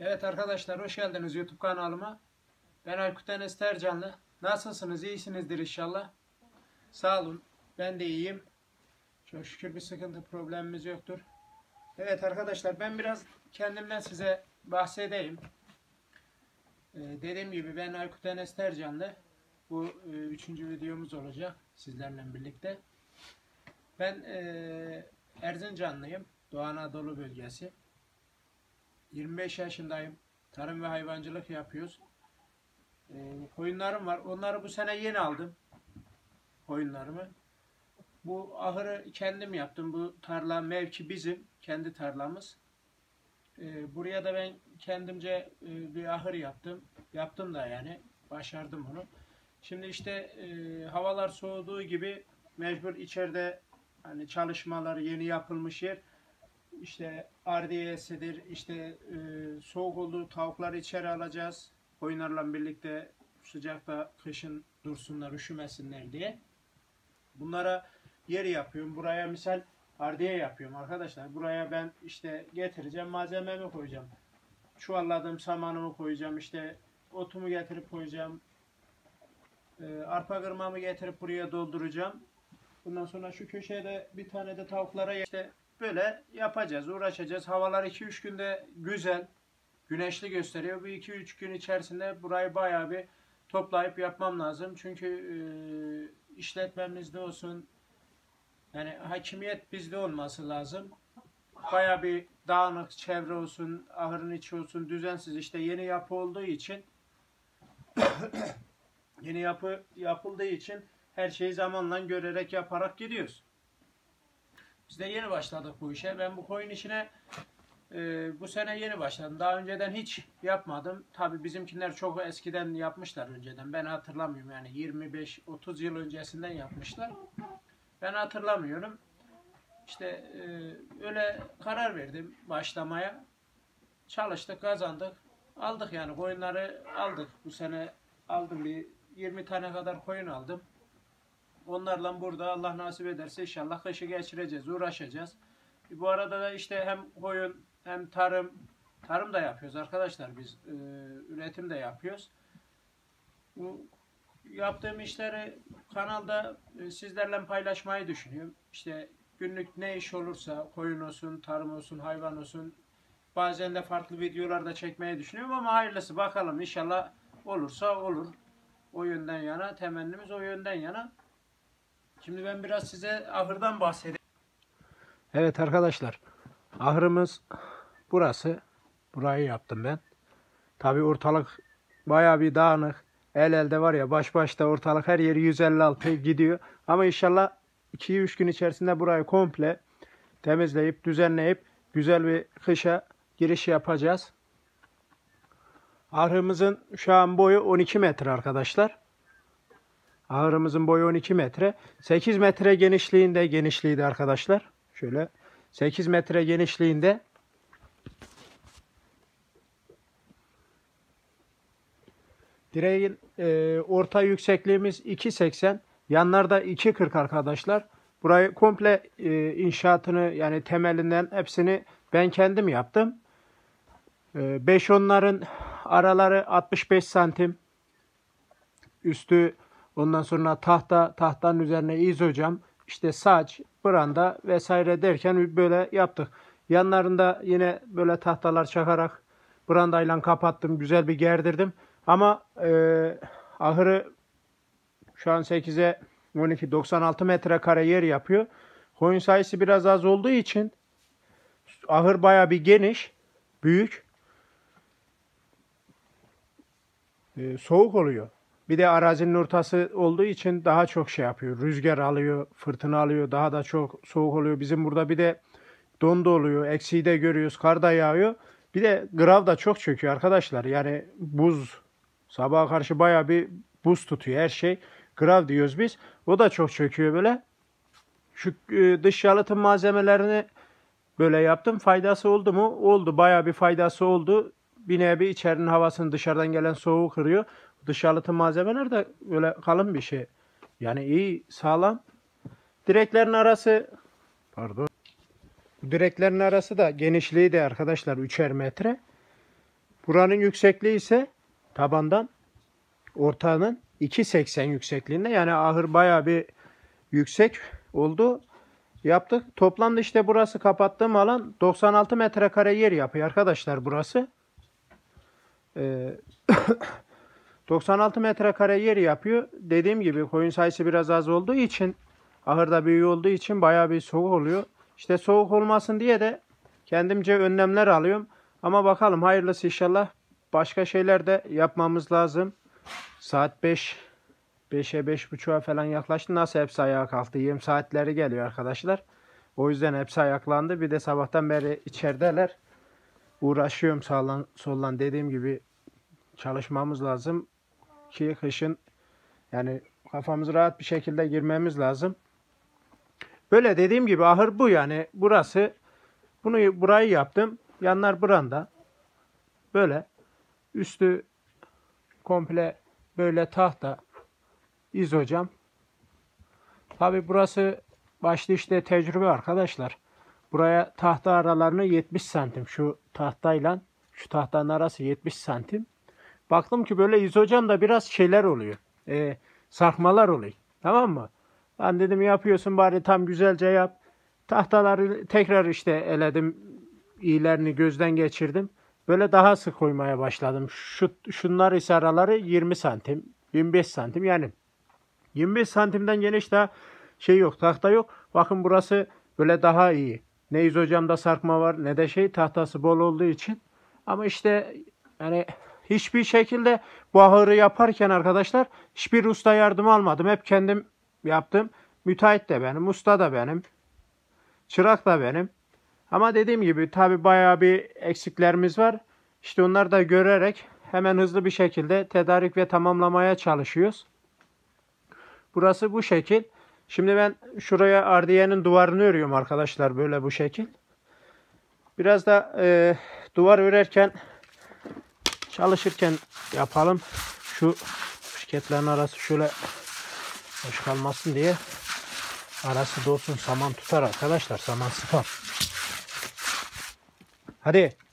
Evet arkadaşlar, hoş geldiniz YouTube kanalıma. Ben Aykut Enes Tercanlı. Nasılsınız? İyisinizdir inşallah. Sağ olun. Ben de iyiyim. Çok şükür bir sıkıntı problemimiz yoktur. Evet arkadaşlar, ben biraz kendimden size bahsedeyim. Dediğim gibi ben Aykut Enes Tercanlı. Bu üçüncü videomuz olacak sizlerle birlikte. Ben Erzincanlıyım. Doğu Anadolu bölgesi. 25 yaşındayım. Tarım ve hayvancılık yapıyoruz. Koyunlarım var. Onları bu sene yeni aldım. Koyunlarımı. Bu ahırı kendim yaptım. Bu tarla mevki bizim. Kendi tarlamız. Buraya da ben kendimce bir ahır yaptım. Yaptım da yani. Başardım bunu. Şimdi işte havalar soğuduğu gibi mecbur içeride hani çalışmalar, yeni yapılmış yer. İşte ardiyesidir, işte soğuk olduğu tavukları içeri alacağız. Koyunlarla birlikte sıcakta kışın dursunlar, üşümesinler diye. Bunlara yer yapıyorum. Buraya misal ardiye yapıyorum arkadaşlar. Buraya ben işte getireceğim, malzememi koyacağım. Çuvalladığım samanımı koyacağım, işte otumu getirip koyacağım. Arpa kırmamı getirip buraya dolduracağım. Bundan sonra şu köşeye de bir tane de tavuklara işte böyle yapacağız, uğraşacağız. Havalar 2-3 günde güzel, güneşli gösteriyor. Bu 2-3 gün içerisinde burayı bayağı bir toplayıp yapmam lazım. Çünkü işletmemizde olsun, yani hakimiyet bizde olması lazım. Bayağı bir dağınık çevre olsun, ahırın içi olsun, düzensiz. İşte yeni yapı olduğu için, yeni yapı yapıldığı için her şeyi zamanla görerek, yaparak gidiyoruz. Biz de yeni başladık bu işe. Ben bu koyun işine bu sene yeni başladım. Daha önceden hiç yapmadım. Tabii bizimkiler çok eskiden yapmışlar önceden. Ben hatırlamıyorum, yani 25-30 yıl öncesinden yapmışlar. Ben hatırlamıyorum. İşte öyle karar verdim başlamaya. Çalıştık, kazandık. Aldık yani, koyunları aldık. Bu sene aldım, bir 20 tane kadar koyun aldım. Onlarla burada Allah nasip ederse inşallah kışı geçireceğiz, uğraşacağız. Bu arada da işte hem koyun hem tarım da yapıyoruz arkadaşlar, biz üretim de yapıyoruz. Bu yaptığım işleri kanalda sizlerle paylaşmayı düşünüyorum. İşte günlük ne iş olursa, koyun olsun, tarım olsun, hayvan olsun, bazen de farklı videolar da çekmeyi düşünüyorum ama hayırlısı, bakalım inşallah olursa olur. O yönden yana, temennimiz o yönden yana. Şimdi ben biraz size ahırdan bahsedeyim. Evet arkadaşlar, ahırımız burası. Burayı yaptım ben. Tabi ortalık bayağı bir dağınık. El elde var ya, baş başta ortalık, her yeri 156 gidiyor. Ama inşallah 2-3 gün içerisinde burayı komple temizleyip, düzenleyip güzel bir kışa giriş yapacağız. Ahırımızın şu an boyu 12 metre arkadaşlar. Ahırımızın boyu 12 metre. 8 metre genişliğiydi arkadaşlar. Şöyle 8 metre genişliğinde. Direğin orta yüksekliğimiz 2.80. Yanlarda 2.40 arkadaşlar. Burayı komple inşaatını, yani temelinden hepsini ben kendim yaptım. 5-10'ların araları 65 santim. Üstü ondan sonra tahtanın üzerine izocam, işte saç, branda vesaire derken böyle yaptık. Yanlarında yine böyle tahtalar çakarak brandayla kapattım. Güzel bir gerdirdim. Ama ahırı şu an 8'e 12, 96 metrekare yer yapıyor. Koyun sayısı biraz az olduğu için ahır bayağı bir geniş, büyük. Soğuk oluyor. Bir de arazinin ortası olduğu için daha çok şey yapıyor. Rüzgar alıyor, fırtına alıyor. Daha da çok soğuk oluyor. Bizim burada bir de don da oluyor. Eksiği de görüyoruz. Kar da yağıyor. Bir de grav da çok çöküyor arkadaşlar. Yani buz, sabaha karşı bayağı bir buz tutuyor her şey. Grav diyoruz biz. O da çok çöküyor böyle. Şu dış yalıtım malzemelerini böyle yaptım. Faydası oldu mu? Oldu. Bayağı bir faydası oldu. Bir nevi içerinin havasını, dışarıdan gelen soğuğu kırıyor. Dış yalıtım malzemeler de böyle kalın bir şey. Yani iyi, sağlam. Direklerin arası, direklerin arası da genişliği de arkadaşlar 3'er metre. Buranın yüksekliği ise tabandan ortanın 2.80 yüksekliğinde. Yani ahır bayağı bir yüksek oldu. Yaptık. Toplamda işte burası kapattığım alan 96 metrekare yer yapıyor arkadaşlar burası. 96 metrekare yer yapıyor. Dediğim gibi koyun sayısı biraz az olduğu için, ahırda büyük olduğu için bayağı bir soğuk oluyor. İşte soğuk olmasın diye de kendimce önlemler alıyorum. Ama bakalım hayırlısı inşallah. Başka şeyler de yapmamız lazım. Saat 5'e 5.30'a falan yaklaştı. Nasıl hepsi ayağa kalktı? Yem saatleri geliyor arkadaşlar. O yüzden hepsi ayaklandı. Bir de sabahtan beri içerideler. Uğraşıyorum sağlan sollan, dediğim gibi çalışmamız lazım ki kışın yani kafamızı rahat bir şekilde girmemiz lazım. Böyle dediğim gibi ahır bu yani. Burası, burayı yaptım. Yanlar branda. Böyle üstü komple böyle tahta, izocam. Tabi burası başta işte tecrübe arkadaşlar. Buraya tahta aralarını 70 santim. Şu tahtayla şu tahtanın arası 70 santim. Baktım ki böyle izocamda biraz şeyler oluyor. Sarkmalar oluyor. Tamam mı? Ben dedim yapıyorsun bari tam güzelce yap. Tahtaları tekrar işte eledim. İyilerini gözden geçirdim. Böyle daha sık koymaya başladım. Şunlar ise araları 20 santim. 25 santim yani. 25 santimden geniş daha şey yok. Tahta yok. Bakın burası böyle daha iyi. Ne izocamda sarkma var ne de tahtası bol olduğu için. Ama işte yani hiçbir şekilde bu ahırı yaparken arkadaşlar hiçbir usta yardım almadım. Hep kendim yaptım. Müteahhit de benim, usta da benim, çırak da benim. Ama dediğim gibi tabi bayağı bir eksiklerimiz var. İşte onları da görerek hemen hızlı bir şekilde tedarik ve tamamlamaya çalışıyoruz. Burası bu şekil. Şimdi ben şuraya ardiyenin duvarını örüyorum arkadaşlar, böyle bu şekil. Biraz da duvar örerken, çalışırken yapalım. Şu şirketlerin arası şöyle boş kalmasın diye arası dolsun, saman tutar arkadaşlar, saman sıkar. Hadi.